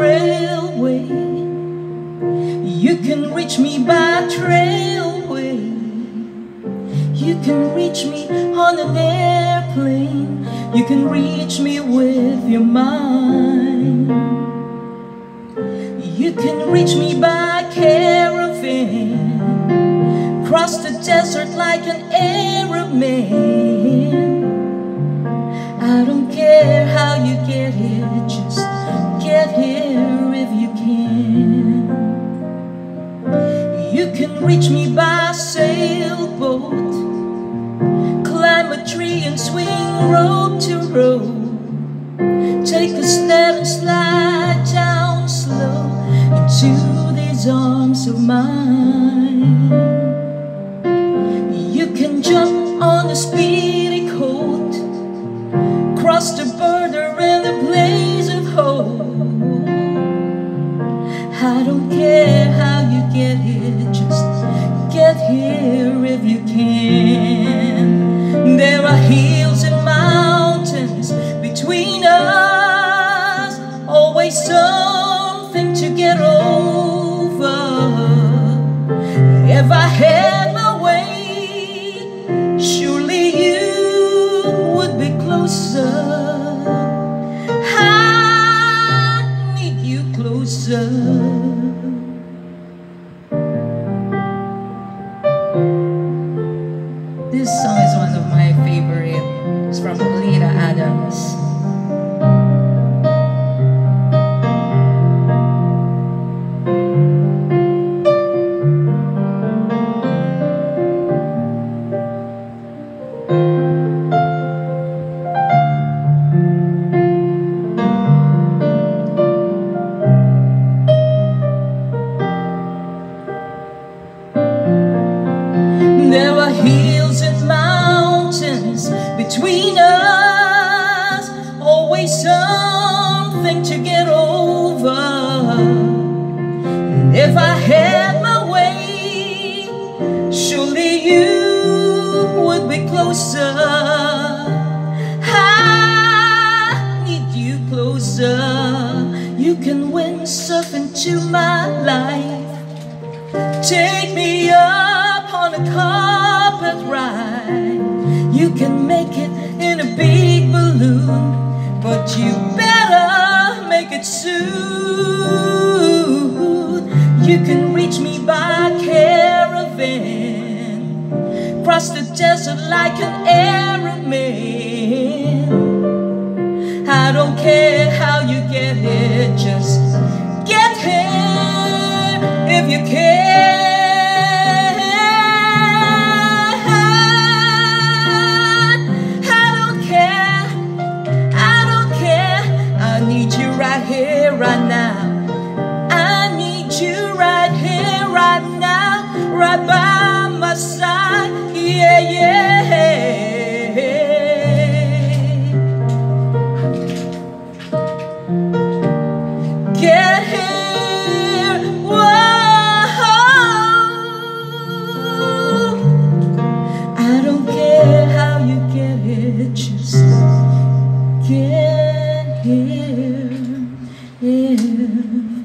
railway. You can reach me by trailway. You can reach me on an airplane. You can reach me with your mind. You can reach me by caravan, cross the desert like an Arab man. I don't care how you get here, just get here if you can. You can reach me by sailboat, climb a tree and swing rope to rope, take a step and slide down slow into these arms of mine. You can jump on a speedy coat, cross the border in a blaze of hope. I don't care how you get here, just get here if you can. There are hills and mountains between us, always something to get over. If I had my way, surely you would be closer. I need you closer. This song is one of my favorite. It's from Oleta Adams. There are hills and mountains between us, always something to get over. And if I had my way, surely you would be closer. I need you closer. You can windsurf into my life, take me up on a carpet ride. You can make it in a big balloon, but you better make it soon. You can reach me by caravan, cross the desert like an Arab man. I don't care how you get here, just get here if you can. Right here, right now. I need you right here, right now, right by my side. Yeah, yeah. Get here, whoa. I don't care how you get here, just get here. Yeah.